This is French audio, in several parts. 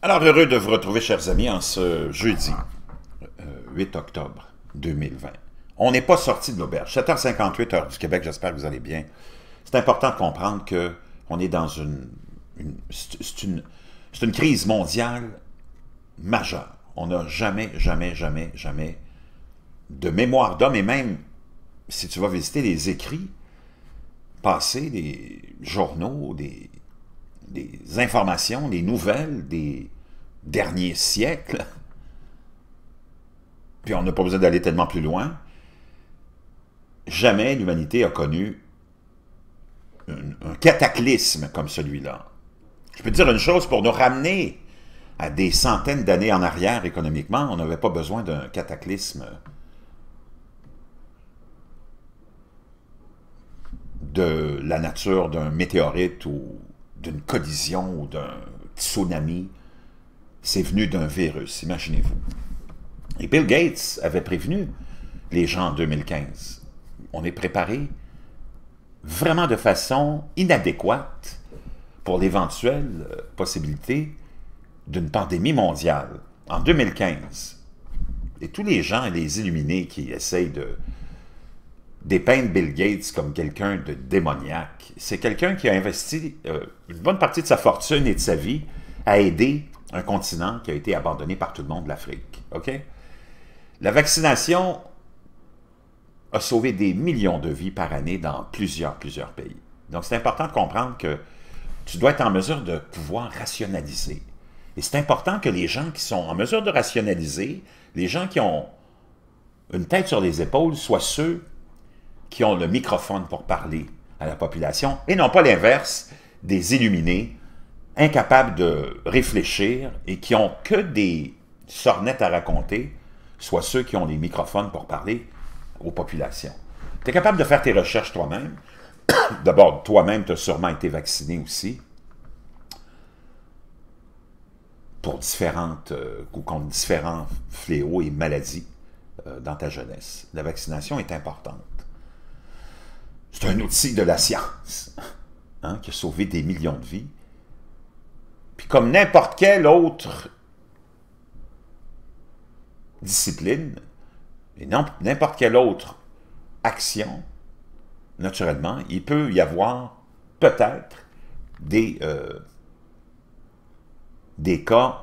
Alors, heureux de vous retrouver, chers amis, en ce jeudi 8 octobre 2020. On n'est pas sorti de l'auberge. 7h58, heure du Québec, j'espère que vous allez bien. C'est important de comprendre qu'on est dans c'est une crise mondiale majeure. On n'a jamais de mémoire d'homme, et même, si tu vas visiter les écrits passés, des journaux, des informations, des nouvelles des derniers siècles, puis on n'a pas besoin d'aller tellement plus loin, jamais l'humanité a connu un cataclysme comme celui-là. Je peux te dire une chose, pour nous ramener à des centaines d'années en arrière économiquement, on n'avait pas besoin d'un cataclysme de la nature d'un météorite ou d'une collision ou d'un tsunami. C'est venu d'un virus, imaginez-vous. Et Bill Gates avait prévenu les gens en 2015. On est préparé vraiment de façon inadéquate pour l'éventuelle possibilité d'une pandémie mondiale. En 2015, et tous les gens et les illuminés qui essayent de dépeindre Bill Gates comme quelqu'un de démoniaque, c'est quelqu'un qui a investi une bonne partie de sa fortune et de sa vie à aider un continent qui a été abandonné par tout le monde, l'Afrique. OK? La vaccination a sauvé des millions de vies par année dans plusieurs pays. Donc, c'est important de comprendre que tu dois être en mesure de pouvoir rationaliser. Et c'est important que les gens qui sont en mesure de rationaliser, les gens qui ont une tête sur les épaules, soient ceux qui ont le microphone pour parler à la population, et non pas l'inverse, des illuminés, incapables de réfléchir et qui ont que des sornettes à raconter, soit ceux qui ont les microphones pour parler aux populations. Tu es capable de faire tes recherches toi-même. D'abord, toi-même, tu as sûrement été vacciné aussi pour contre différents fléaux et maladies dans ta jeunesse. La vaccination est importante. C'est un outil de la science qui a sauvé des millions de vies. Puis comme n'importe quelle autre discipline, et n'importe quelle autre action, naturellement, il peut y avoir peut-être des cas,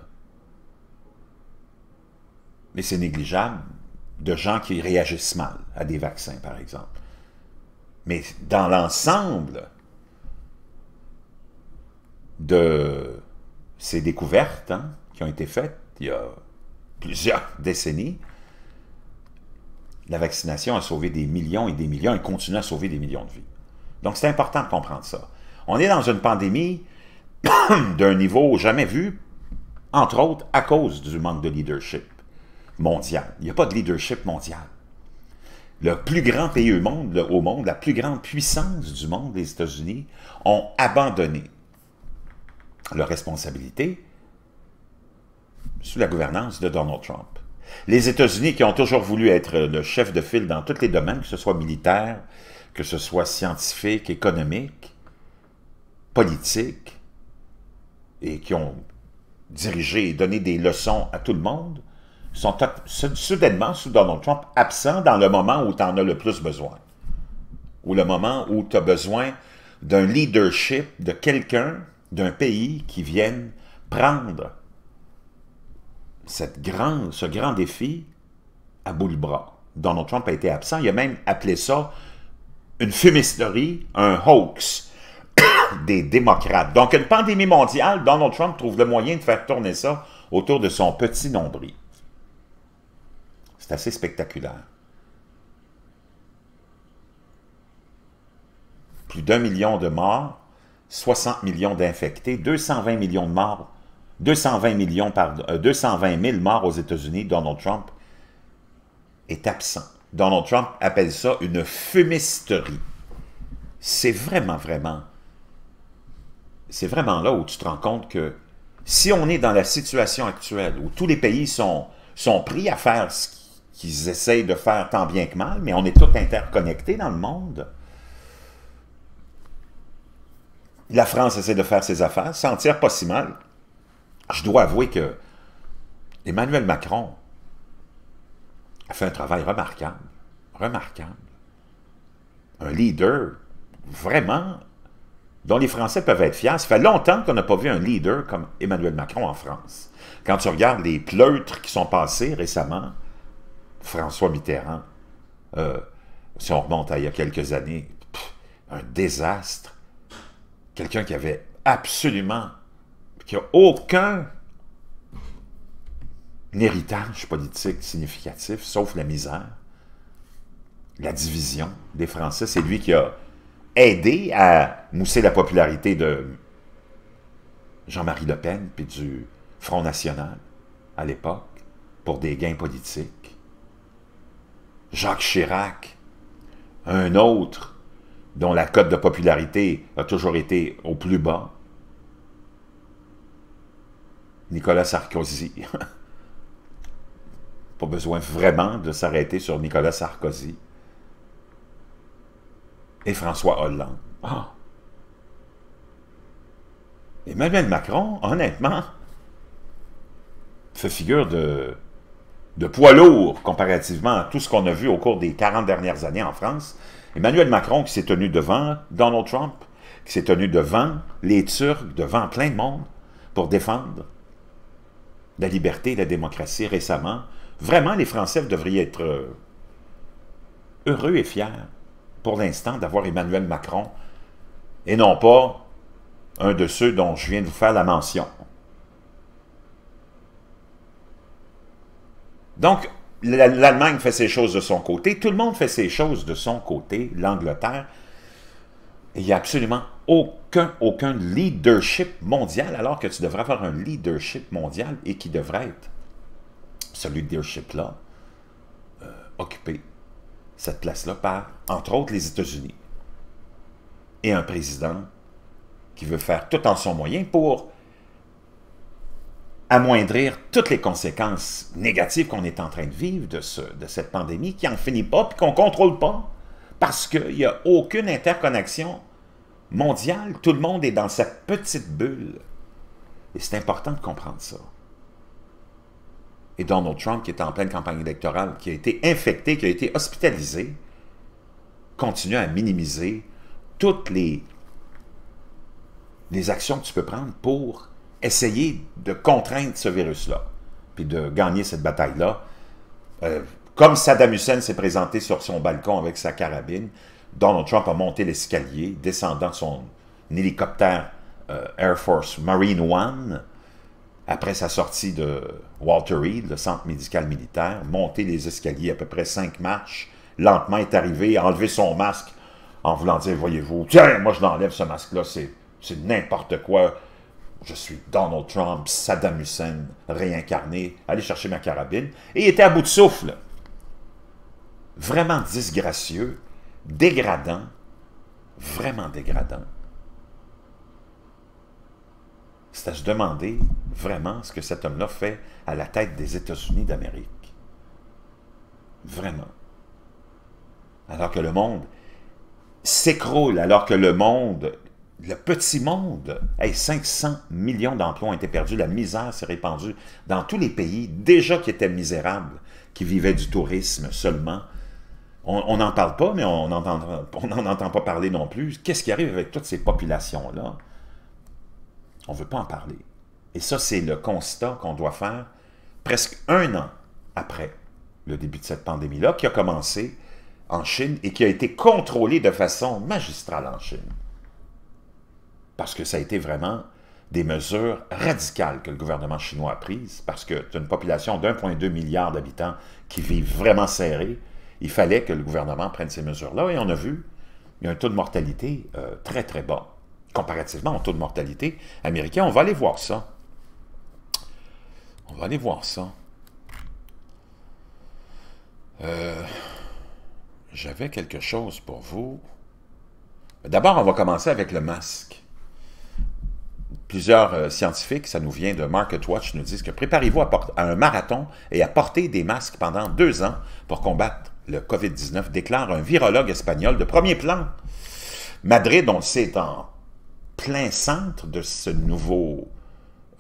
mais c'est négligeable, de gens qui réagissent mal à des vaccins, par exemple. Mais dans l'ensemble de ces découvertes qui ont été faites il y a plusieurs décennies, la vaccination a sauvé des millions et des millions et continue à sauver des millions de vies. Donc c'est important de comprendre ça. On est dans une pandémie d'un niveau jamais vu, entre autres à cause du manque de leadership mondial. Il n'y a pas de leadership mondial. Le plus grand pays au monde, la plus grande puissance du monde, les États-Unis, ont abandonné leurs responsabilités sous la gouvernance de Donald Trump. Les États-Unis qui ont toujours voulu être le chef de file dans tous les domaines, que ce soit militaire, que ce soit scientifique, économique, politique, et qui ont dirigé et donné des leçons à tout le monde, sont soudainement, sous Donald Trump, absents dans le moment où tu en as le plus besoin. Ou le moment où tu as besoin d'un leadership, de quelqu'un, d'un pays qui vienne prendre ce grand défi à bout le bras. Donald Trump a été absent. Il a même appelé ça une fumisterie, un hoax des démocrates. Donc, une pandémie mondiale, Donald Trump trouve le moyen de faire tourner ça autour de son petit nombril. C'est assez spectaculaire. Plus d'1 million de morts, 60 millions d'infectés, 220 millions de morts, 220 000 morts aux États-Unis. Donald Trump est absent. Donald Trump appelle ça une fumisterie. C'est vraiment là où tu te rends compte que si on est dans la situation actuelle où tous les pays sont pris à faire ce qu'ils essayent de faire tant bien que mal, mais on est tous interconnectés dans le monde. La France essaie de faire ses affaires, s'en tire pas si mal. je dois avouer que Emmanuel Macron a fait un travail remarquable, remarquable. Un leader vraiment dont les Français peuvent être fiers. Ça fait longtemps qu'on n'a pas vu un leader comme Emmanuel Macron en France. Quand tu regardes les pleutres qui sont passés récemment, François Mitterrand, si on remonte à il y a quelques années, un désastre. Quelqu'un qui avait absolument, qui n'a aucun héritage politique significatif, sauf la misère, la division des Français. C'est lui qui a aidé à mousser la popularité de Jean-Marie Le Pen puis du Front National à l'époque pour des gains politiques. Jacques Chirac, un autre dont la cote de popularité a toujours été au plus bas. Nicolas Sarkozy. Pas besoin vraiment de s'arrêter sur Nicolas Sarkozy. Et François Hollande. Ah! Emmanuel Macron, honnêtement, fait figure de poids lourd comparativement à tout ce qu'on a vu au cours des 40 dernières années en France. Emmanuel Macron qui s'est tenu devant Donald Trump, qui s'est tenu devant les Turcs, devant plein de monde, pour défendre la liberté et la démocratie récemment. Vraiment, les Français devraient être heureux et fiers, pour l'instant, d'avoir Emmanuel Macron, et non pas un de ceux dont je viens de vous faire la mention. Donc, l'Allemagne fait ses choses de son côté, tout le monde fait ses choses de son côté, l'Angleterre, et il n'y a absolument aucun leadership mondial, alors que tu devrais avoir un leadership mondial et qui devrait être, ce leadership-là, occupé cette place-là par, entre autres, les États-Unis. Et un président qui veut faire tout en son moyen pour amoindrir toutes les conséquences négatives qu'on est en train de vivre de cette pandémie qui n'en finit pas et qu'on ne contrôle pas parce qu'il n'y a aucune interconnexion mondiale. Tout le monde est dans sa petite bulle. Et c'est important de comprendre ça. Et Donald Trump, qui est en pleine campagne électorale, qui a été infecté, qui a été hospitalisé, continue à minimiser toutes les actions que tu peux prendre pour essayer de contraindre ce virus-là, puis de gagner cette bataille-là. Comme Saddam Hussein s'est présenté sur son balcon avec sa carabine, Donald Trump a monté l'escalier, descendant son hélicoptère Air Force Marine One, après sa sortie de Walter Reed, le centre médical militaire, monté les escaliers à peu près 5 marches, lentement est arrivé, a enlevé son masque, en voulant dire, voyez-vous, tiens, moi je l'enlève ce masque-là, c'est n'importe quoi, je suis Donald Trump, Saddam Hussein, réincarné, allez chercher ma carabine, et il était à bout de souffle. Vraiment disgracieux, dégradant, vraiment dégradant. C'est à se demander vraiment ce que cet homme-là fait à la tête des États-Unis d'Amérique. Vraiment. Alors que le monde s'écroule, alors que le monde, le petit monde, 500 millions d'emplois ont été perdus, la misère s'est répandue dans tous les pays, déjà qui étaient misérables, qui vivaient du tourisme seulement. On n'en parle pas, mais on n'en entend pas parler non plus. Qu'est-ce qui arrive avec toutes ces populations-là? On ne veut pas en parler. Et ça, c'est le constat qu'on doit faire presque 1 an après le début de cette pandémie-là, qui a commencé en Chine et qui a été contrôlée de façon magistrale en Chine. Parce que ça a été vraiment des mesures radicales que le gouvernement chinois a prises, parce que tu as une population d'1,2 milliard d'habitants qui vivent vraiment serrés. Il fallait que le gouvernement prenne ces mesures-là, et on a vu, il y a un taux de mortalité très, très bas. Comparativement au taux de mortalité américain, on va aller voir ça. On va aller voir ça. J'avais quelque chose pour vous. D'abord, on va commencer avec le masque. Plusieurs scientifiques, ça nous vient de MarketWatch, nous disent que préparez-vous à un marathon et à porter des masques pendant 2 ans pour combattre le COVID-19, déclare un virologue espagnol de premier plan. Madrid, on le sait, est en plein centre de ce nouveau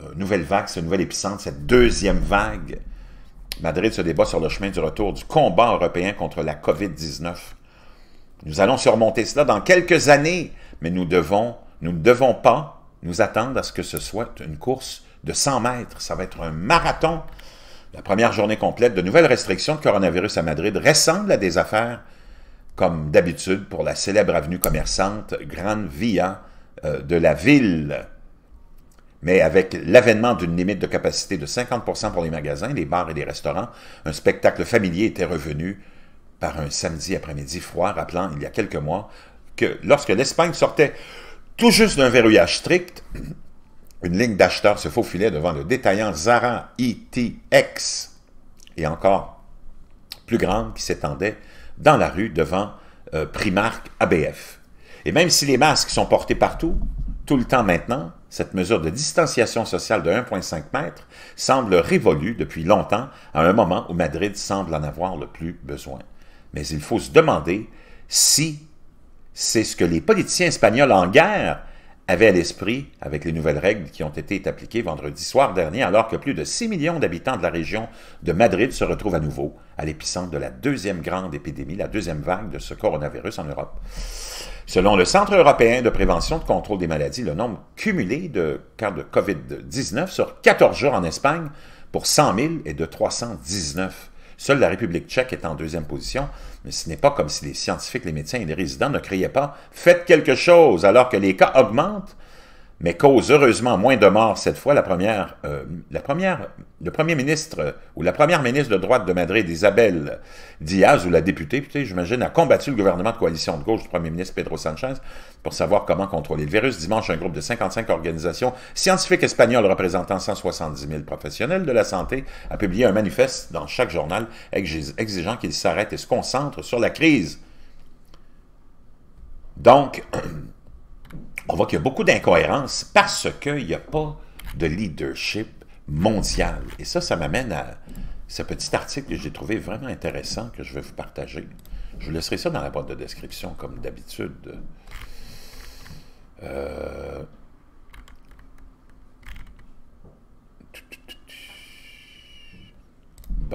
nouvelle vague, ce nouvel épicentre, cette deuxième vague. Madrid se débat sur le chemin du retour du combat européen contre la COVID-19. Nous allons surmonter cela dans quelques années, mais nous ne devons pas nous attendre à ce que ce soit une course de 100 mètres. Ça va être un marathon. La première journée complète de nouvelles restrictions de coronavirus à Madrid ressemble à des affaires comme d'habitude pour la célèbre avenue commerçante Gran Via de la ville. Mais avec l'avènement d'une limite de capacité de 50% pour les magasins, les bars et les restaurants, un spectacle familier était revenu par un samedi après-midi froid, rappelant il y a quelques mois que lorsque l'Espagne sortait tout juste d'un verrouillage strict, une ligne d'acheteurs se faufilait devant le détaillant Zara ETX, et encore plus grande qui s'étendait dans la rue devant Primark ABF. Et même si les masques sont portés partout, tout le temps maintenant, cette mesure de distanciation sociale de 1,5 mètre semble révolue depuis longtemps, à un moment où Madrid semble en avoir le plus besoin. Mais il faut se demander si c'est ce que les politiciens espagnols en guerre avaient à l'esprit avec les nouvelles règles qui ont été appliquées vendredi soir dernier, alors que plus de 6 millions d'habitants de la région de Madrid se retrouvent à nouveau à l'épicentre de la deuxième grande épidémie, la deuxième vague de ce coronavirus en Europe. Selon le Centre européen de prévention et de contrôle des maladies, le nombre cumulé de cas de COVID-19 sur 14 jours en Espagne pour 100 000 est de 319. Seule la République tchèque est en deuxième position, mais ce n'est pas comme si les scientifiques, les médecins et les résidents ne criaient pas « Faites quelque chose » alors que les cas augmentent, mais causent heureusement moins de morts cette fois. Le premier ministre ou la première ministre de droite de Madrid, Isabel Díaz, ou la députée, j'imagine, a combattu le gouvernement de coalition de gauche du premier ministre Pedro Sánchez pour savoir comment contrôler le virus. Dimanche, un groupe de 55 organisations scientifiques espagnoles représentant 170 000 professionnels de la santé a publié un manifeste dans chaque journal exigeant qu'ils s'arrêtent et se concentrent sur la crise. Donc, on voit qu'il y a beaucoup d'incohérences parce qu'il n'y a pas de leadership mondial. Et ça m'amène à ce petit article que j'ai trouvé vraiment intéressant, que je vais vous partager. Je vous laisserai ça dans la boîte de description, comme d'habitude. Bon.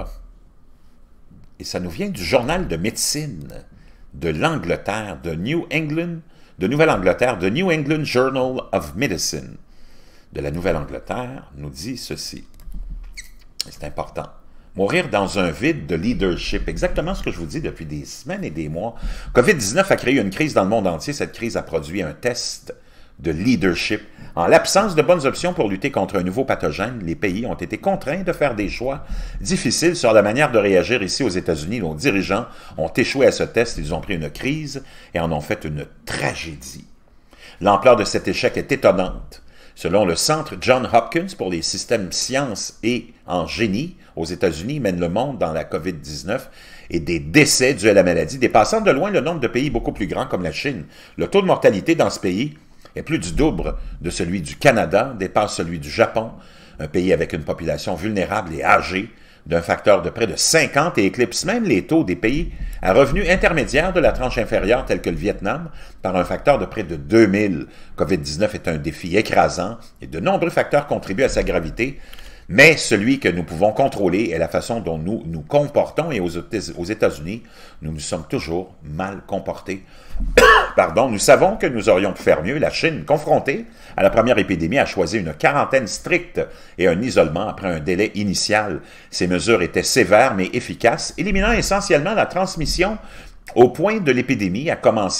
Et ça nous vient du journal de médecine de l'Angleterre, de Nouvelle-Angleterre, The New England Journal of Medicine de la Nouvelle-Angleterre nous dit ceci. C'est important. Mourir dans un vide de leadership. Exactement ce que je vous dis depuis des semaines et des mois. COVID-19 a créé une crise dans le monde entier. Cette crise a produit un test de leadership. En l'absence de bonnes options pour lutter contre un nouveau pathogène, les pays ont été contraints de faire des choix difficiles sur la manière de réagir. Ici aux États-Unis, nos dirigeants ont échoué à ce test, ils ont pris une crise et en ont fait une tragédie. L'ampleur de cet échec est étonnante. Selon le Centre Johns Hopkins pour les systèmes sciences et en génie aux États-Unis, mène le monde dans la COVID-19 et des décès dus à la maladie, dépassant de loin le nombre de pays beaucoup plus grands comme la Chine. Le taux de mortalité dans ce pays est plus du double de celui du Canada, dépasse celui du Japon, un pays avec une population vulnérable et âgée, d'un facteur de près de 50 et éclipse même les taux des pays à revenus intermédiaires de la tranche inférieure tels que le Vietnam par un facteur de près de 2000. COVID-19 est un défi écrasant et de nombreux facteurs contribuent à sa gravité, mais celui que nous pouvons contrôler est la façon dont nous nous comportons et aux États-Unis, nous nous sommes toujours mal comportés. Pardon, nous savons que nous aurions pu faire mieux. La Chine, confrontée à la première épidémie, a choisi une quarantaine stricte et un isolement après un délai initial. Ces mesures étaient sévères mais efficaces, éliminant essentiellement la transmission au point de l'épidémie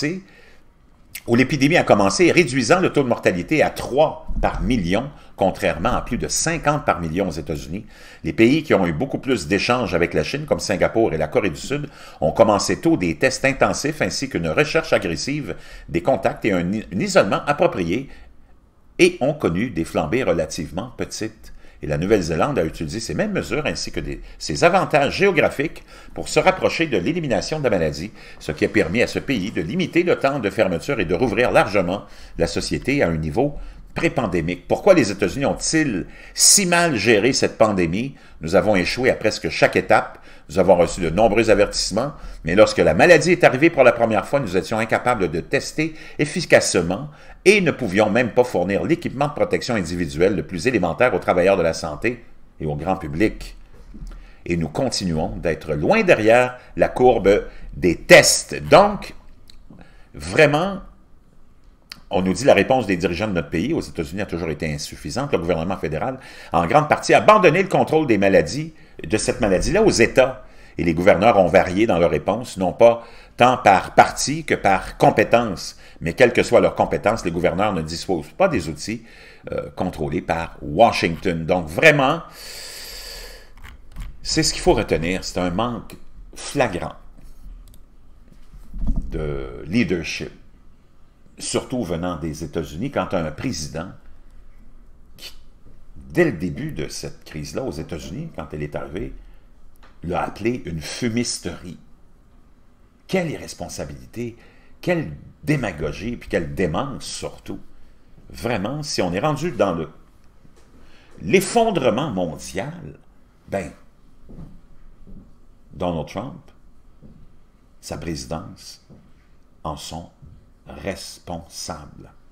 où l'épidémie a commencé et réduisant le taux de mortalité à 3 par million, contrairement à plus de 50 par million aux États-Unis. Les pays qui ont eu beaucoup plus d'échanges avec la Chine, comme Singapour et la Corée du Sud, ont commencé tôt des tests intensifs ainsi qu'une recherche agressive des contacts et un isolement approprié et ont connu des flambées relativement petites. Et la Nouvelle-Zélande a utilisé ces mêmes mesures ainsi que ses avantages géographiques pour se rapprocher de l'élimination de la maladie, ce qui a permis à ce pays de limiter le temps de fermeture et de rouvrir largement la société à un niveau pré-pandémique. Pourquoi les États-Unis ont-ils si mal géré cette pandémie? Nous avons échoué à presque chaque étape. Nous avons reçu de nombreux avertissements, mais lorsque la maladie est arrivée pour la première fois, nous étions incapables de tester efficacement et ne pouvions même pas fournir l'équipement de protection individuelle le plus élémentaire aux travailleurs de la santé et au grand public. Et nous continuons d'être loin derrière la courbe des tests. Donc, vraiment, on nous dit la réponse des dirigeants de notre pays aux États-Unis a toujours été insuffisante. Le gouvernement fédéral a en grande partie abandonné le contrôle des maladies, de cette maladie-là aux États. Et les gouverneurs ont varié dans leur réponse, non pas tant par parti que par compétence. Mais quelle que soit leur compétence, les gouverneurs ne disposent pas des outils contrôlés par Washington. Donc vraiment, c'est ce qu'il faut retenir. C'est un manque flagrant de leadership, surtout venant des États-Unis, quand un président qui, dès le début de cette crise-là aux États-Unis, quand elle est arrivée, l'a appelé une fumisterie. Quelle irresponsabilité, quelle démagogie, puis quelle démence surtout. Vraiment, si on est rendu dans l'effondrement mondial, ben, Donald Trump, sa présidence, en sont responsables.